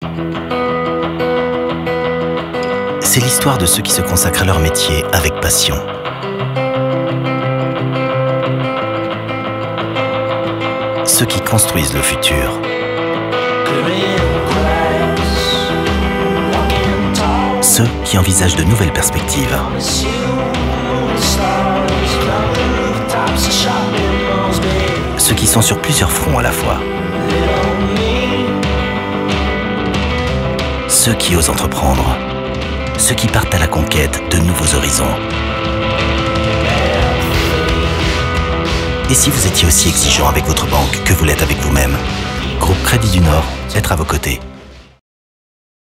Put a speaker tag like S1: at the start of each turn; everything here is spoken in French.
S1: C'est l'histoire de ceux qui se consacrent à leur métier avec passion. Ceux qui construisent le futur. Ceux qui envisagent de nouvelles perspectives. Ceux qui sont sur plusieurs fronts à la fois. Ceux qui osent entreprendre. Ceux qui partent à la conquête de nouveaux horizons. Et si vous étiez aussi exigeant avec votre banque que vous l'êtes avec vous-même, Groupe Crédit du Nord, être à vos côtés.